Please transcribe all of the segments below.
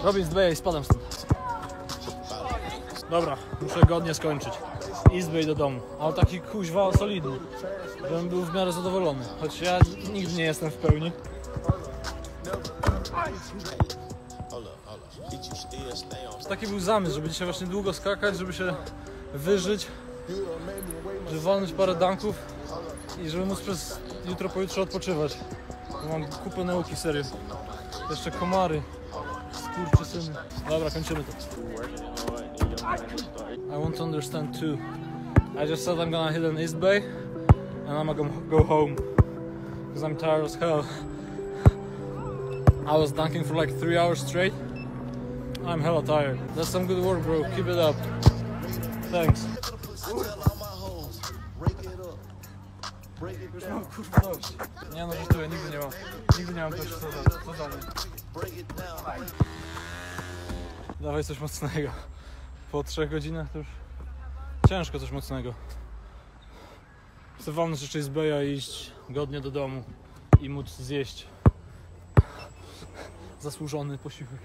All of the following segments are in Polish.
Robię z dwie i spadam stąd. Dobra, muszę godnie skończyć. Izbę i do domu. Ale taki kuźwa solidny, żebym był w miarę zadowolony. Choć ja nigdy nie jestem w pełni. Taki był zamysł, żeby dzisiaj właśnie długo skakać, żeby się wyżyć, żeby walnąć parę dunków i żeby móc przez jutro, pojutrze odpoczywać. Bo mam kupę nauki, serio. Jeszcze komary, skurczysyny. Dobra, kończymy to. I want to understand too. I just said I'm gonna hit an East Bay and I'm gonna go home because I'm tired as hell. I was dunking for like 3 hours straight. I'm hella tired. That's some good work, bro. Keep it up. Thanks. Już mam kurwa dość. Nie no, żartuję, nigdy nie mam też co dalej. Dawaj coś mocnego. Po 3 godzinach to już ciężko coś mocnego. Chcę walnąć jeszcze z beja i iść godnie do domu i móc zjeść zasłużony posiłek.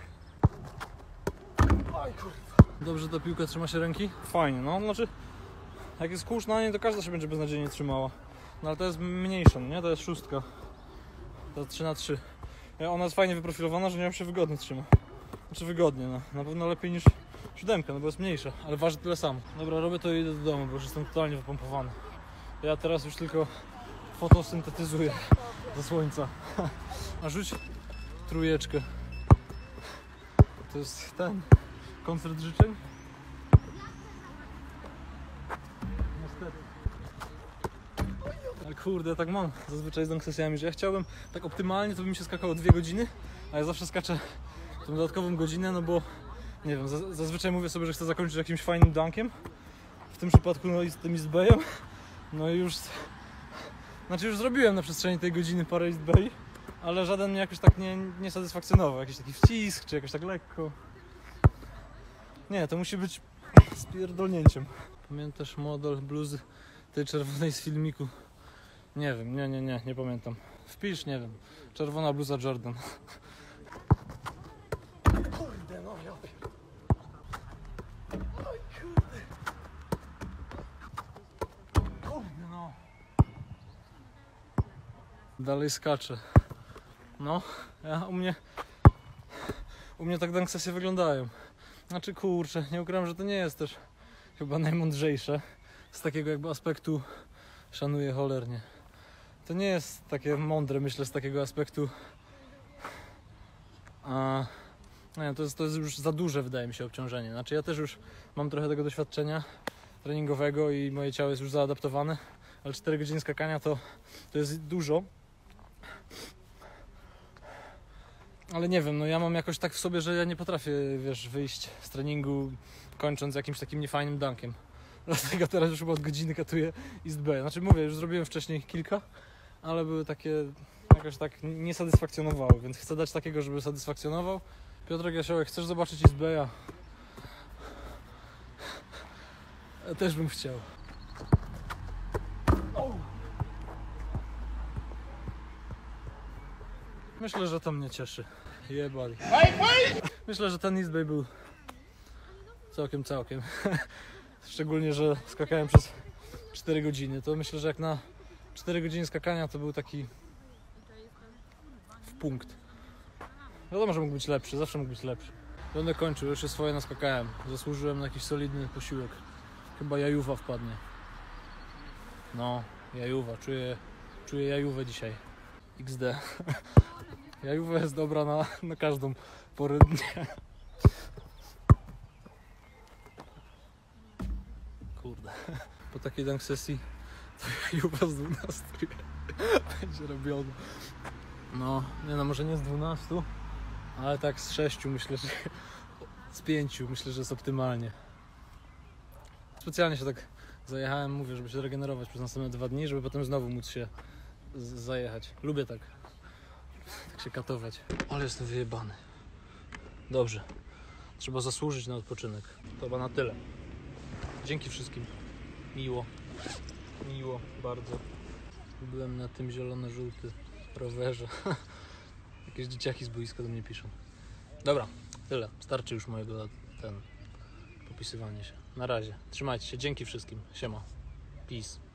Oj kurwa. Dobrze ta piłka trzyma się ręki? Fajnie, no znaczy jak jest kurz na niej, to każda się będzie beznadziejnie trzymała. No ale to jest mniejsza, nie? To jest 6. To jest 3x3. Ona jest fajnie wyprofilowana, że nią się wygodnie trzyma. Znaczy wygodnie, no. Na pewno lepiej niż 7, no bo jest mniejsza, ale waży tyle samo. Dobra, robię to i idę do domu, bo już jestem totalnie wypompowany. Ja teraz już tylko fotosyntetyzuję ze słońca. A rzuć 3. To jest ten koncert życzeń. Niestety. Ale kurde, ja tak mam zazwyczaj z dunk sesjami, że ja chciałbym tak optymalnie, to by mi się skakało 2 godziny, a ja zawsze skaczę tą dodatkową godzinę, no bo nie wiem, zazwyczaj mówię sobie, że chcę zakończyć jakimś fajnym dunkiem. W tym przypadku no i z tym East Bayem. No i już, znaczy już zrobiłem na przestrzeni tej godziny parę East Bay, ale żaden mnie jakoś tak nie satysfakcjonował. Jakiś taki wcisk, czy jakoś tak lekko. Nie, to musi być z pierdolnięciem. Pamiętasz model bluzy tej czerwonej z filmiku? Nie wiem, nie pamiętam. Wpisz, nie wiem. Czerwona bluza Jordan. Kurde, no ja pierdolę. Oj, kurde. Kurde, no. Dalej skaczę. No, u mnie tak dunk sesje wyglądają. Znaczy kurczę, nie ukrywam, że to nie jest też chyba najmądrzejsze. Z takiego jakby aspektu szanuję cholernie. To nie jest takie mądre, myślę, z takiego aspektu. Nie, to jest już za duże, wydaje mi się, obciążenie. Znaczy ja też już mam trochę tego doświadczenia treningowego i moje ciało jest już zaadaptowane, ale 4 godziny skakania to jest dużo. Ale nie wiem, no ja mam jakoś tak w sobie, że ja nie potrafię, wiesz, wyjść z treningu kończąc jakimś takim niefajnym dunkiem. Dlatego teraz już chyba od godziny katuję East Bay. Znaczy mówię, już zrobiłem wcześniej kilka, ale były takie jakoś tak nie satysfakcjonowały, więc chcę dać takiego, żeby satysfakcjonował. Piotrek Jasiołek, chcesz zobaczyć East Baya? Ja też bym chciał. Myślę, że to mnie cieszy. Jebali. Myślę, że ten East Bay był całkiem. Szczególnie, że skakałem przez 4 godziny. To myślę, że jak na 4 godziny skakania to był taki w punkt. Wiadomo, że mógł być lepszy, zawsze mógł być lepszy. Będę kończył, już się swoje naskakałem. Zasłużyłem na jakiś solidny posiłek. Chyba jajuwa wpadnie. No, jajuwa. Czuję jajuwę dzisiaj. XD. Jajuwa jest dobra na każdą porę dnia. Kurde. Po takiej dunk sesji to jajuwa z 12 będzie robiona. No, nie no, może nie z 12, ale tak z 6 myślę, że z 5 myślę, że jest optymalnie. Specjalnie się tak zajechałem, mówię, żeby się regenerować przez następne 2 dni, żeby potem znowu móc się zajechać. Lubię tak się katować. Ale jestem wyjebany. Dobrze. Trzeba zasłużyć na odpoczynek. To chyba na tyle. Dzięki wszystkim. Miło bardzo. Byłem na tym zielono-żółty rowerze. Jakieś dzieciaki z boiska do mnie piszą. Dobra, Tyle. Starczy już mojego popisywania się. Na razie. Trzymajcie się. Dzięki wszystkim. Siema. Peace.